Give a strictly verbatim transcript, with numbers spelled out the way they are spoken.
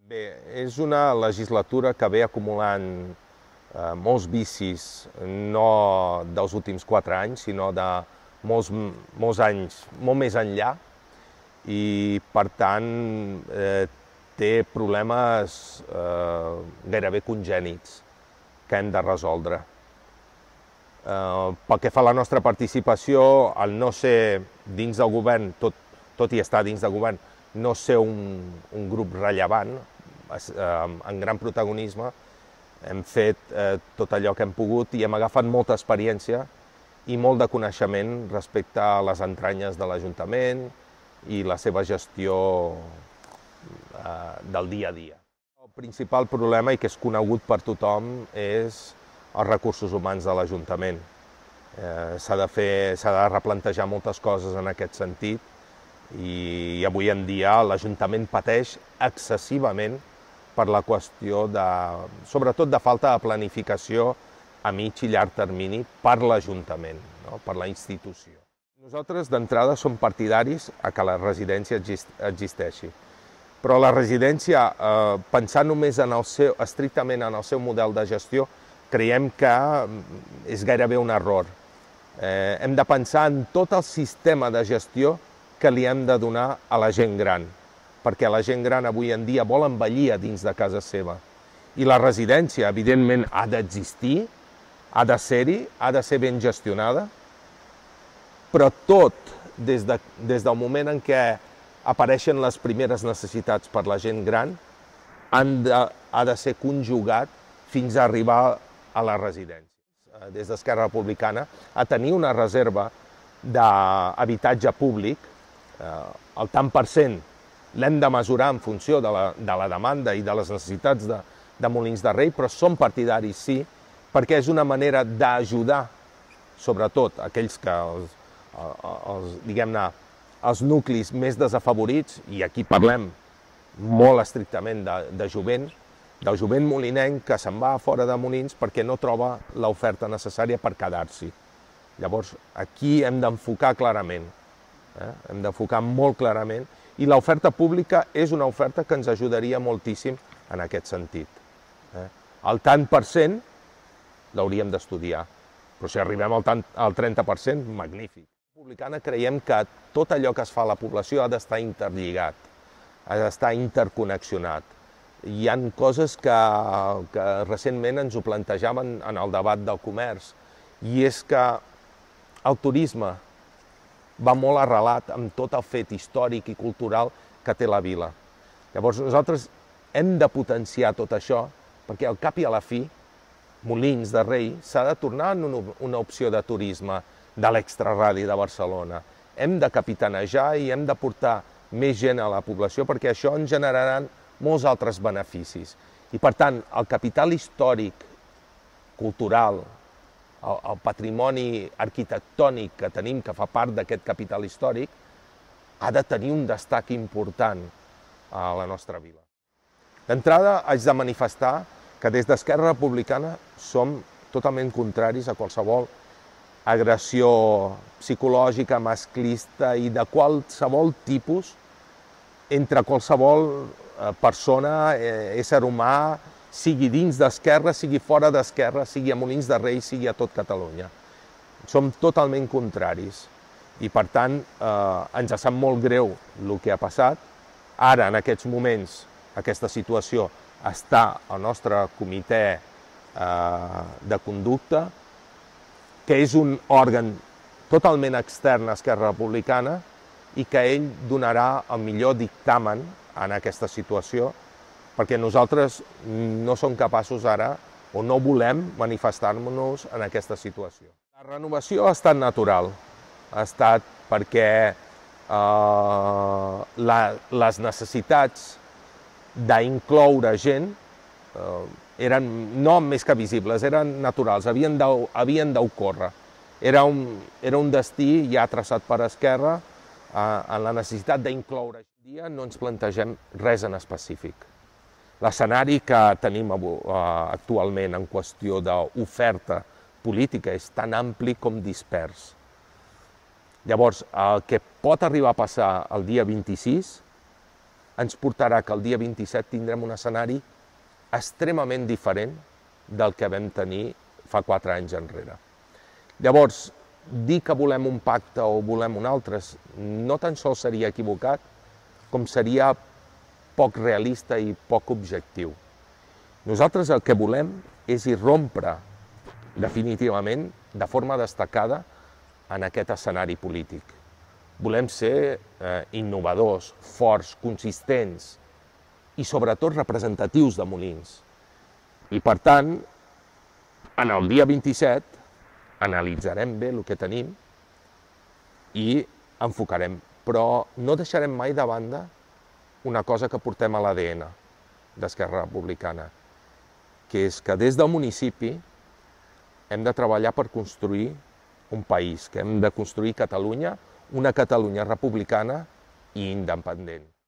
Bé, és una legislatura que ve acumulant eh, molts vicis, no dels últims quatre anys, sinó de molts, molts anys, molt més enllà, i per tant eh, té problemes eh, gairebé congènits que hem de resoldre. Eh, pel que fa a la nostra participació, el no ser dins del govern, tot, tot i estar dins del govern, no ser un, un grup rellevant, eh, en gran protagonisme, hem fet eh, tot allò que hem pogut i hem agafat molta experiència i molt de coneixement respecte a les entranyes de l'Ajuntament i la seva gestió eh, del dia a dia. El principal problema, i que és conegut per tothom, és els recursos humans de l'Ajuntament. Eh, s'ha de fer, s'ha de replantejar moltes coses en aquest sentit i avui en dia l'Ajuntament pateix excessivament per la qüestió de, sobretot de falta de planificació a mig i llarg termini per l'Ajuntament, no? Per la institució. Nosaltres d'entrada som partidaris a que la residència existeixi, però la residència, eh, pensant només en el seu, estrictament en el seu model de gestió, creiem que és gairebé un error. Eh, hem de pensar en tot el sistema de gestió que li hem de donar a la gent gran, perquè la gent gran avui en dia vol envellir a dins de casa seva. I la residència, evidentment, ha d'existir, ha de ser-hi, ha de ser ben gestionada, però tot, des, de, des del moment en què apareixen les primeres necessitats per la gent gran, han de, ha de ser conjugat fins a arribar a la residència. Des d'Esquerra Republicana, a tenir una reserva d'habitatge públic, el tant per cent l'hem de mesurar en funció de la, de la demanda i de les necessitats de, de Molins de Rei, però som partidaris, sí, perquè és una manera d'ajudar, sobretot, aquells que, els, els, diguem-ne, els nuclis més desafavorits, i aquí parlem molt estrictament de, de jovent, del jovent molinenc que se'n va fora de Molins perquè no troba l'oferta necessària per quedar-s'hi. Llavors, aquí hem d'enfocar clarament, eh? hem d'enfocar molt clarament, i l'oferta pública és una oferta que ens ajudaria moltíssim en aquest sentit. Eh? El tant per cent l'hauríem d'estudiar, però si arribem al, tant, al trenta per cent, magnífic. Republicana creiem que tot allò que es fa a la població ha d'estar interlligat, ha d'estar interconnexionat. Hi ha coses que, que recentment ens ho plantejaven en el debat del comerç, i és que el turisme va molt arrelat amb tot el fet històric i cultural que té la vila. Llavors nosaltres hem de potenciar tot això perquè al cap i a la fi Molins de Rei s'ha de tornar en una opció de turisme de l'extraradi de Barcelona. Hem de capitanejar i hem de portar més gent a la població perquè això ens generaran molts altres beneficis. I per tant, el capital històric, cultural, el, el patrimoni arquitectònic que tenim, que fa part d'aquest capital històric, ha de tenir un destac important a la nostra vila. D'entrada, haig de manifestar que des d'Esquerra Republicana som totalment contraris a qualsevol agressió psicològica, masclista i de qualsevol tipus entre qualsevol persona, ésser humà, sigui dins d'Esquerra, sigui fora d'Esquerra, sigui a Molins de Rei, sigui a tot Catalunya. Som totalment contraris i, per tant, eh, ens sap molt greu el que ha passat. Ara, en aquests moments, aquesta situació està al nostre comitè eh, de conducta, que és un òrgan totalment extern a Esquerra Republicana i que ell donarà el millor dictamen en aquesta situació, perquè nosaltres no som capaços ara o no volem manifestar-nos en aquesta situació. La renovació ha estat natural, ha estat perquè eh, la, les necessitats d'incloure gent eh, eren no més que visibles, eren naturals, havien d'ocórrer. Era, un, era un destí ja traçat per Esquerra eh, en la necessitat d'incloure. Avui dia no ens plantegem res en específic. L'escenari que tenim actualment en qüestió d'oferta política és tan ampli com dispers. Llavors, el que pot arribar a passar el dia vint-i-sis ens portarà que el dia vint-i-set tindrem un escenari extremament diferent del que vam tenir fa quatre anys enrere. Llavors, dir que volem un pacte o volem un altre no tan sols seria equivocat, com seria poc realista i poc objectiu. Nosaltres el que volem és irrompre definitivament, de forma destacada, en aquest escenari polític. Volem ser eh, innovadors, forts, consistents i sobretot representatius de Molins. I per tant, en el dia vint-i-set analitzarem bé el que tenim i enfocarem, però no deixarem mai de banda una cosa que portem a l'A D N d'Esquerra Republicana, que és que des del municipi hem de treballar per construir un país, que hem de construir Catalunya, una Catalunya republicana i independent.